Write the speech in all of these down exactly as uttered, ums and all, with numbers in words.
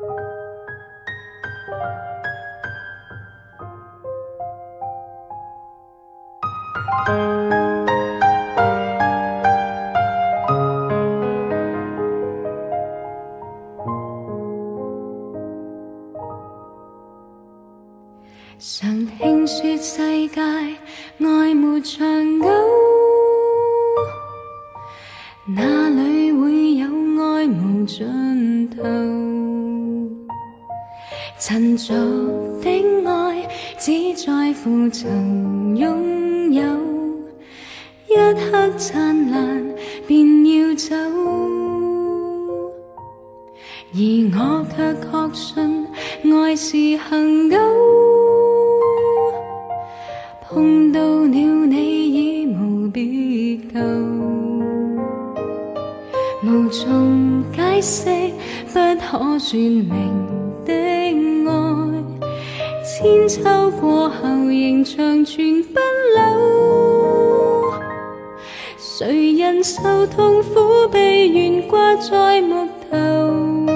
常听说世界爱没长久，哪里会有爱无尽头？陈俗的爱只在乎曾拥有，一刻灿烂便要走，而我却确信爱是恒久。碰到了你已无别旧，无从解释不可说明的爱，千秋过后仍长存不朽。谁人受痛苦被悬挂在木头，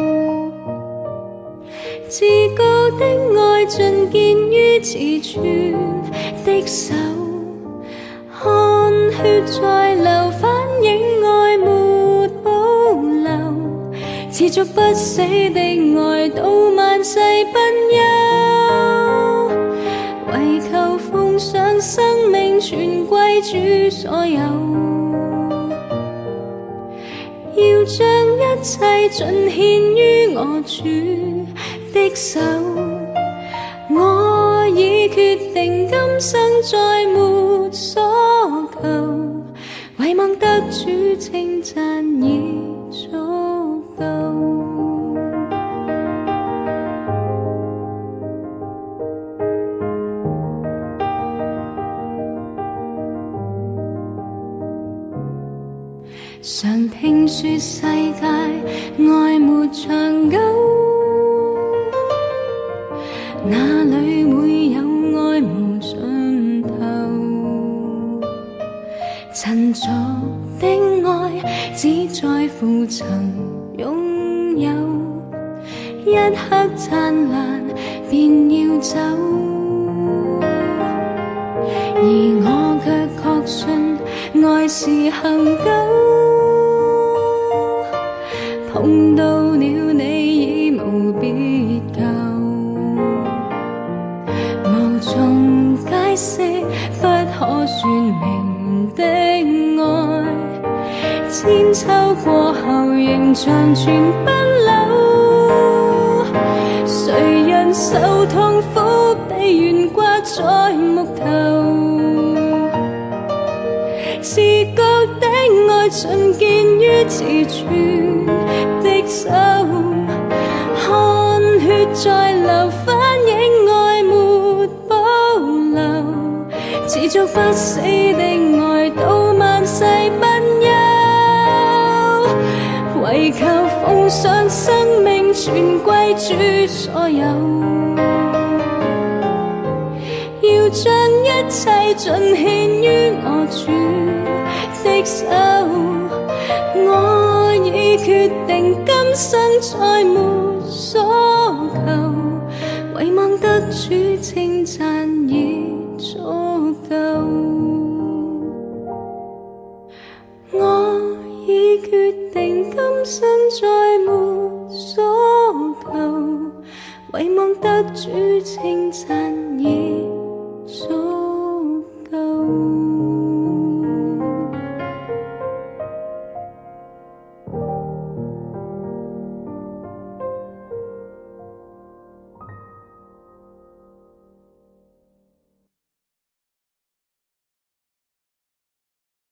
至高的爱尽见于自存的手，汗血在流，反映爱没保留，持续不死的爱到万世不休，唯求奉上生命全归主所有，要将一切尽献于我主的手。我已决定今生再没所求，唯望得主稱讚已足夠。常聽說世界愛沒長久，哪里會有愛無盡頭？陳俗的愛只在乎曾擁有，一刻燦爛便要走，而我卻確信愛是恒久。碰到了你已無別舊，無從解釋不可說明的愛，千秋過後仍長存不朽。誰人受痛苦被懸掛在木頭，至高的愛盡見於自存的手，汗血在流，反映愛沒保留，持續不死的愛到萬世不休，唯求奉上生命全歸主所有，要將一切盡獻於我主的手。我已決定今生再沒所求，唯望得主稱讚已足夠。我已決定今生再沒所求，唯望得主稱讚已足夠。